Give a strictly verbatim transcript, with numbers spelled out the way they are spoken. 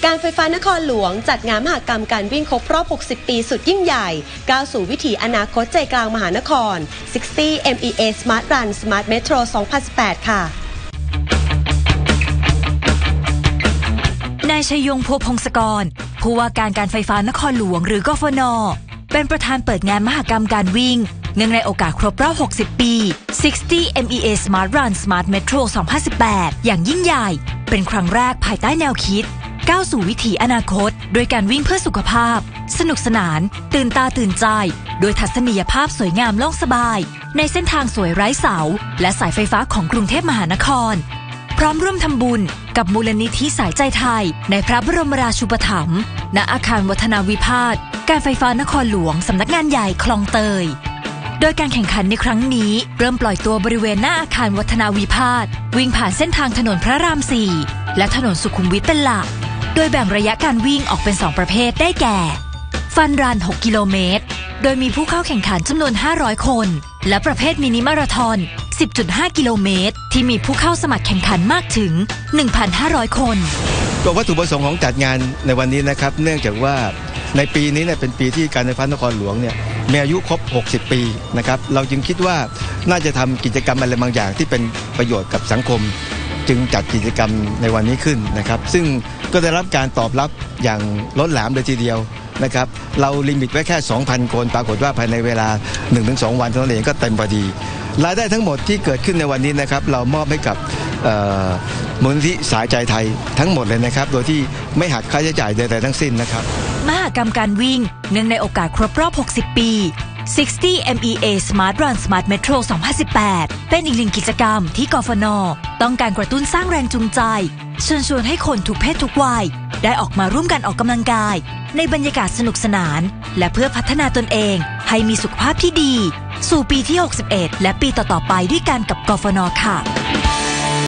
การไฟฟ้านครหลวงจัดงานมหกรรมการวิ่งครบรอบ หกสิบ ปีสุดยิ่งใหญ่ก้าวสู่วิถีอนาคตใจกลางมหานคร หกสิบ เอ็ม อี เอ Smart Run Smart Metro สองพันสิบแปด ค่ะนายชัยยงโพพงศกรผู้ว่าการการไฟฟ้านครหลวงหรือกฟน.เป็นประธานเปิดงานมหกรรมการวิ่งเนื่องในโอกาสครบรอบ หกสิบ ปี หกสิบ เอ็ม อี เอ Smart Run Smart Metro สองพันสิบแปด อย่างยิ่งใหญ่เป็นครั้งแรกภายใต้แนวคิดก้าวสู่วิถีอนาคตโดยการวิ่งเพื่อสุขภาพสนุกสนานตื่นตาตื่นใจโดยทัศนียภาพสวยงามล่องสบายในเส้นทางสวยไร้เสาและสายไฟฟ้าของกรุงเทพมหานครพร้อมร่วมทำบุญกับมูลนิธิสายใจไทยในพระบรมราชูปถัมภ์ณอาคารวัฒนาวิภาสการไฟฟ้านครหลวงสำนักงานใหญ่คลองเตยโดยการแข่งขันในครั้งนี้เริ่มปล่อยตัวบริเวณหน้าอาคารวัฒนาวิภาสวิ่งผ่านเส้นทางถนนพระรามสี่และถนนสุขุมวิทเป็นหลักโดยแบ่งระยะการวิ่งออกเป็นสองประเภทได้แก่ฟันรันหกกิโลเมตรโดยมีผู้เข้าแข่งขันจำนวนห้าร้อยคนและประเภทมินิมาราธอน สิบจุดห้า กิโลเมตรที่มีผู้เข้าสมัครแข่งขันมากถึง หนึ่งพันห้าร้อย คนตัววัตถุประสงค์ของจัดงานในวันนี้นะครับเนื่องจากว่าในปีนี้เนี่ยเป็นปีที่การไฟฟ้านครหลวงเนี่ยมีอายุครบหกสิบปีนะครับเราจึงคิดว่าน่าจะทำกิจกรรมอะไรบางอย่างที่เป็นประโยชน์กับสังคมจึงจัดกิจกรรมในวันนี้ขึ้นนะครับซึ่งก็ได้รับการตอบรับอย่างล้นหลามเลยทีเดียวนะครับเราลิมิตไว้แค่ สองพัน คนปรากฏว่าภายในเวลา หนึ่งถึงสอง วันเท่านั้นเองก็เต็มพอดีรายได้ทั้งหมดที่เกิดขึ้นในวันนี้นะครับเรามอบให้กับมูลนิธิสายใจไทยทั้งหมดเลยนะครับโดยที่ไม่หักค่าใช้จ่ายใดๆทั้งสิ้นนะครับมหกรรมการวิ่งเนื่องในโอกาสครบรอบ หกสิบ ปี หกสิบ เอ็ม อี เอ Smart Run Smart Metro สองพันสิบแปด เป็นอีกหนึ่งกิจกรรมที่กฟน.ต้องการกระตุ้นสร้างแรงจูงใจเชิญชวนให้คนทุกเพศทุกวัยได้ออกมาร่วมกันออกกำลังกายในบรรยากาศสนุกสนานและเพื่อพัฒนาตนเองให้มีสุขภาพที่ดีสู่ปีที่ หกสิบเอ็ด และปีต่อๆไปด้วยกันกับกฟน.ค่ะ